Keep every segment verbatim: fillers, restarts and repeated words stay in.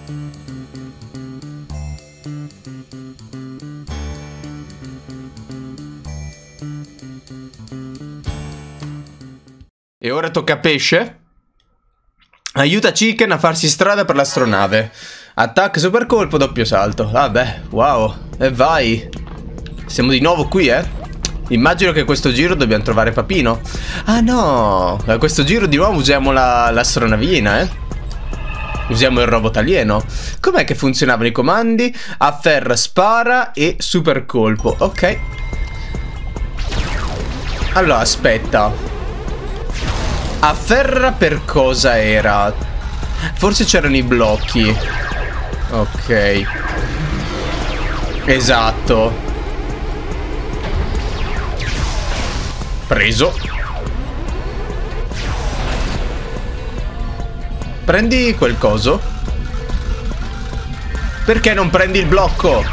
E ora tocca a pesce. Aiuta Chicken a farsi strada per l'astronave. Attacca, super colpo, doppio salto. Vabbè, wow. E vai. Siamo di nuovo qui, eh. Immagino che questo giro dobbiamo trovare Papino. Ah no, a questo giro di nuovo usiamo l'astronavina, eh. Usiamo il robot alieno. Com'è che funzionavano i comandi? Afferra, spara e super colpo. Ok. Allora, aspetta. Afferra per cosa era? Forse c'erano i blocchi. Ok. Esatto. Preso. Prendi quel coso. Perché non prendi il blocco?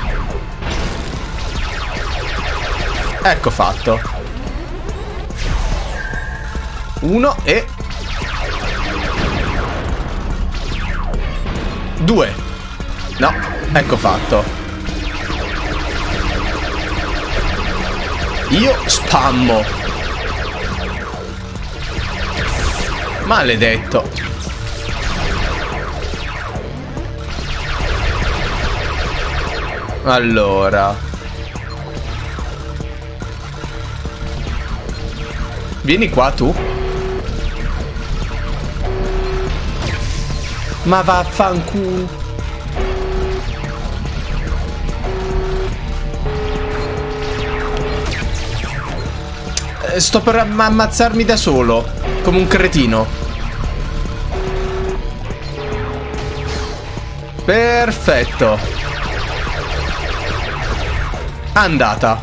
Ecco fatto. Uno e due. No, ecco fatto. Io spammo. Maledetto. Allora, vieni qua tu. Ma vaffanculo. Sto per am ammazzarmi da solo, come un cretino. Perfetto. Andata.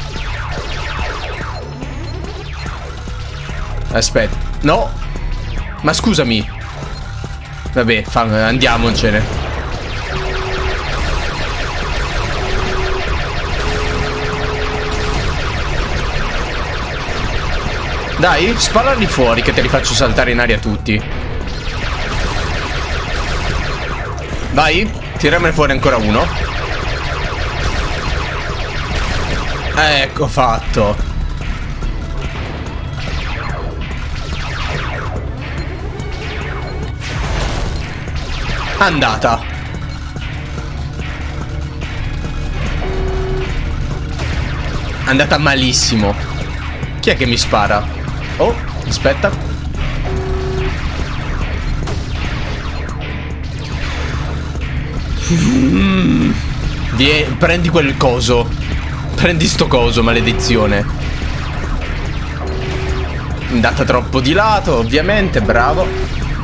Aspetta. No. Ma scusami. Vabbè, andiamocene. Dai, sparali fuori che te li faccio saltare in aria tutti. Vai, tiramene fuori ancora uno. Ecco fatto. Andata. Andata malissimo. Chi è che mi spara? Oh, aspetta. Mm. Vieni, prendi quel coso. Prendi sto coso, maledizione. Andata troppo di lato, ovviamente, bravo.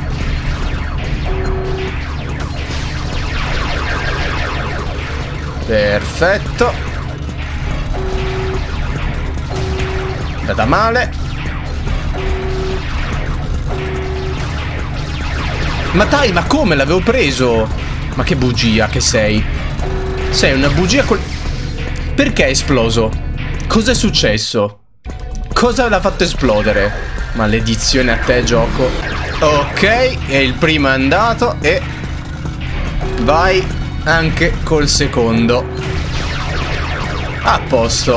Perfetto. Andata male. Ma dai, ma come l'avevo preso? Ma che bugia che sei. Sei una bugia col... Perché è esploso? Cos'è successo? Cosa l'ha fatto esplodere? Maledizione a te, gioco. Ok, e il primo è andato. E vai anche col secondo. A posto.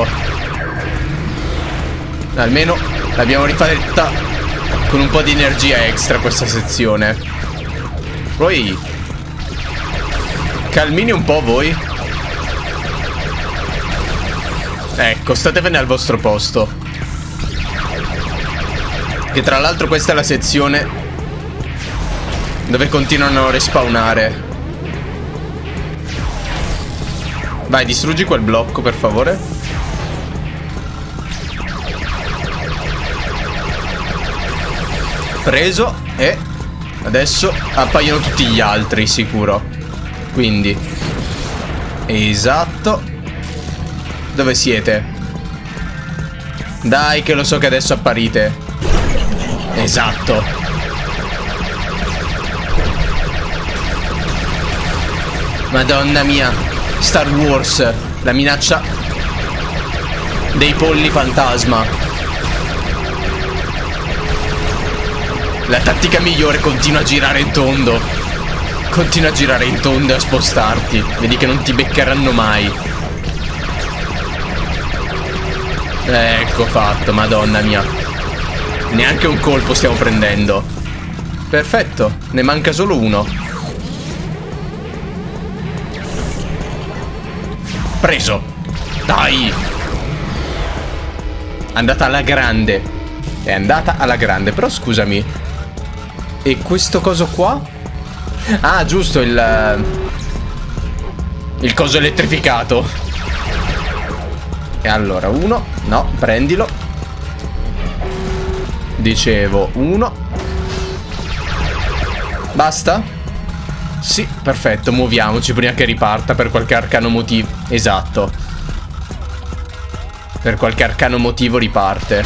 Almeno l'abbiamo rifatta con un po' di energia extra questa sezione. Poi calmini un po' voi. Ecco, statevene al vostro posto. Che tra l'altro questa è la sezione dove continuano a respawnare. Vai, distruggi quel blocco, per favore. Preso. E adesso appaiono tutti gli altri, sicuro. Quindi esatto. Dove siete? Dai, che lo so che adesso apparite. Esatto. Madonna mia. Star Wars, la minaccia dei polli fantasma. La tattica migliore continua a girare in tondo. Continua a girare in tondo e a spostarti. Vedi che non ti beccheranno mai. Ecco fatto, madonna mia. Neanche un colpo stiamo prendendo. Perfetto, ne manca solo uno. Preso. Dai. È andata alla grande. È andata alla grande. Però scusami. E questo coso qua? Ah, giusto, il... il coso elettrificato. E allora, uno. No, prendilo. Dicevo, uno. Basta? Sì, perfetto, muoviamoci prima che riparta per qualche arcano motivo. Esatto. Per qualche arcano motivo riparte.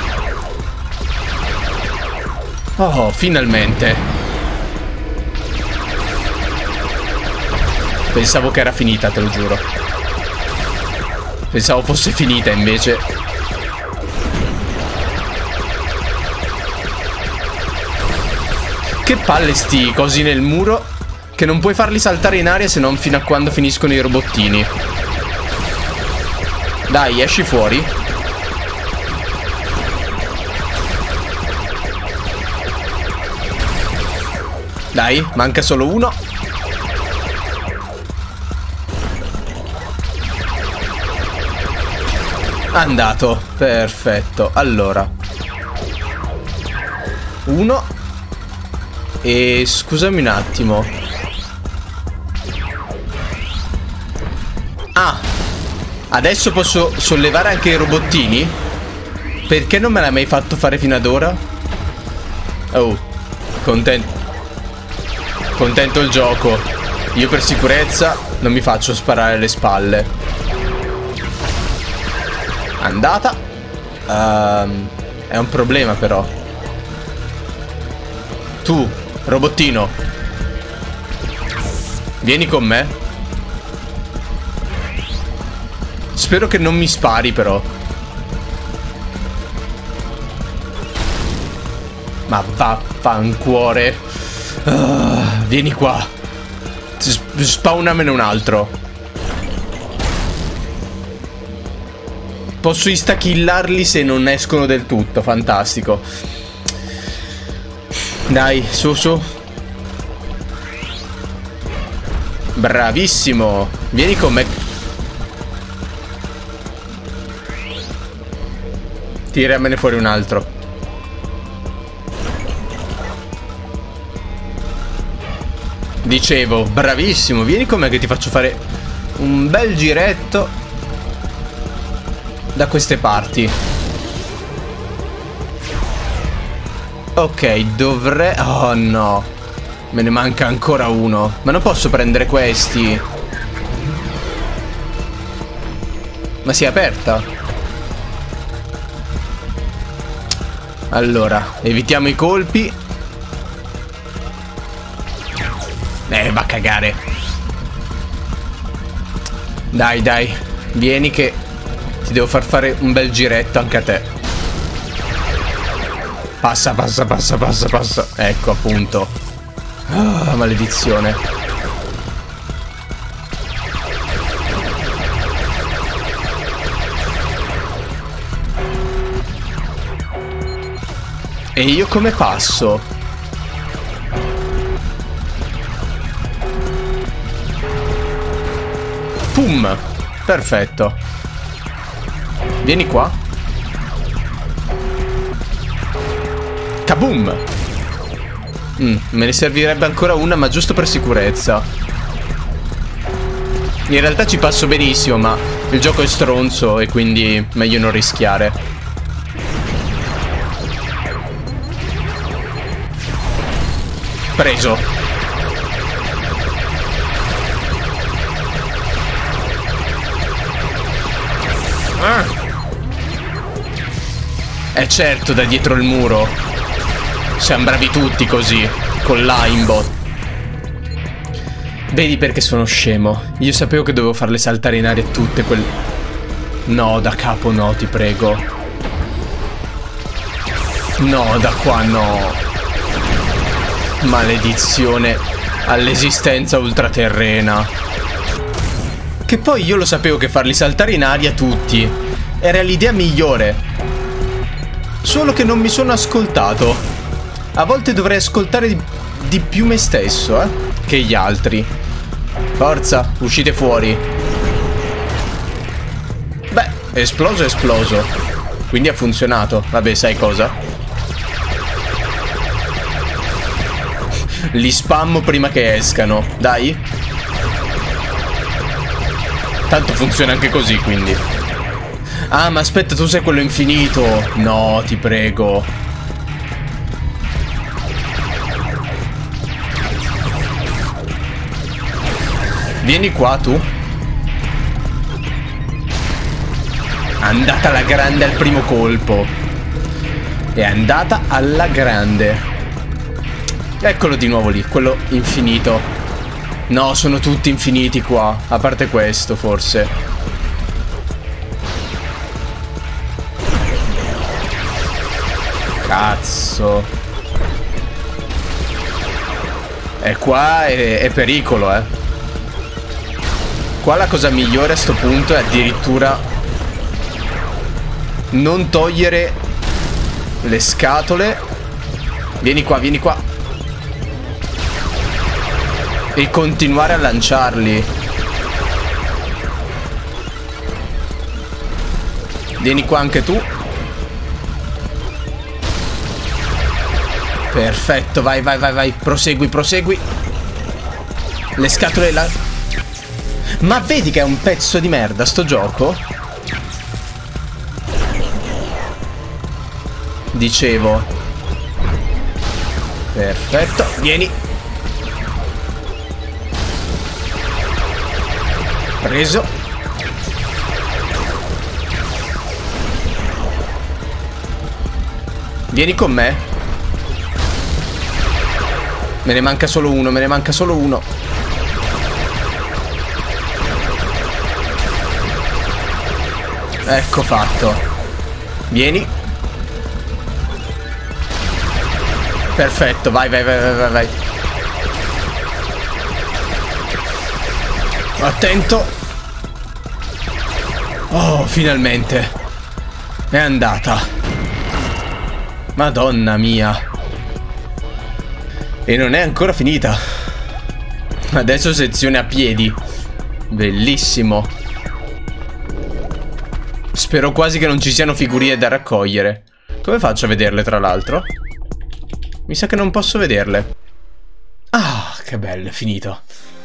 Oh, finalmente. Pensavo che era finita, te lo giuro. Pensavo fosse finita, invece. Che palle sti cosi nel muro, che non puoi farli saltare in aria se non fino a quando finiscono i robottini. Dai, esci fuori. Dai, manca solo uno. Andato, perfetto. Allora, uno. E scusami un attimo. Ah, adesso posso sollevare anche i robottini? Perché non me l'hai mai fatto fare fino ad ora? Oh, contento. Contento il gioco. Io per sicurezza non mi faccio sparare alle spalle. Andata. um, È un problema però. Tu, robottino, vieni con me. Spero che non mi spari però. Ma vaffancuore. uh, Vieni qua. Spawnamene un altro. Posso instakillarli se non escono del tutto. Fantastico. Dai, su, su. Bravissimo. Vieni con me. Tiramene fuori un altro. Dicevo, bravissimo. Vieni con me che ti faccio fare un bel giretto da queste parti. Ok, dovrei... Oh no. Me ne manca ancora uno. Ma non posso prendere questi. Ma si è aperta. Allora, evitiamo i colpi. Eh, va a cagare. Dai, dai. Vieni che ti devo far fare un bel giretto anche a te. Passa, passa, passa, passa, passa. Ecco, appunto. Ah, maledizione. E io come passo? Pum. Perfetto. Vieni qua. Kaboom. mm, Me ne servirebbe ancora una, ma giusto per sicurezza. In realtà ci passo benissimo, ma il gioco è stronzo e quindi meglio non rischiare. Preso. Ah. È certo, da dietro il muro. Siamo bravi tutti così, con l'aimbot. Vedi perché sono scemo. Io sapevo che dovevo farle saltare in aria tutte quelle... No, da capo no, ti prego. No, da qua no. Maledizione. all'esistenza ultraterrena. Che poi io lo sapevo che farli saltare in aria tutti era l'idea migliore. Solo che non mi sono ascoltato. A volte dovrei ascoltare di, di più me stesso, eh, che gli altri. Forza, uscite fuori. Beh, esploso, esploso. Quindi ha funzionato. Vabbè, sai cosa? Li spammo prima che escano. Dai. Tanto funziona anche così, quindi. Ah, ma aspetta, tu sei quello infinito. No, ti prego. Vieni qua, tu. Andata alla grande al primo colpo. È andata alla grande. Eccolo di nuovo lì, quello infinito. No, sono tutti infiniti qua. A parte questo, forse. Cazzo. E qua è, è pericolo, eh. Qua la cosa migliore a sto punto è addirittura non togliere le scatole. Vieni qua, vieni qua. E continuare a lanciarli. Vieni qua anche tu. Perfetto, vai, vai, vai, vai. Prosegui, prosegui. Le scatole là. Ma vedi che è un pezzo di merda sto gioco? Dicevo. Perfetto, vieni. Preso. Vieni con me. Me ne manca solo uno, me ne manca solo uno. Ecco fatto. Vieni. Perfetto, vai, vai, vai, vai, vai. Attento. Oh, finalmente. È andata. Madonna mia. E non è ancora finita. Adesso sezione a piedi. Bellissimo. Spero quasi che non ci siano figurine da raccogliere. Come faccio a vederle, tra l'altro? Mi sa che non posso vederle. Ah, che bello, è finito.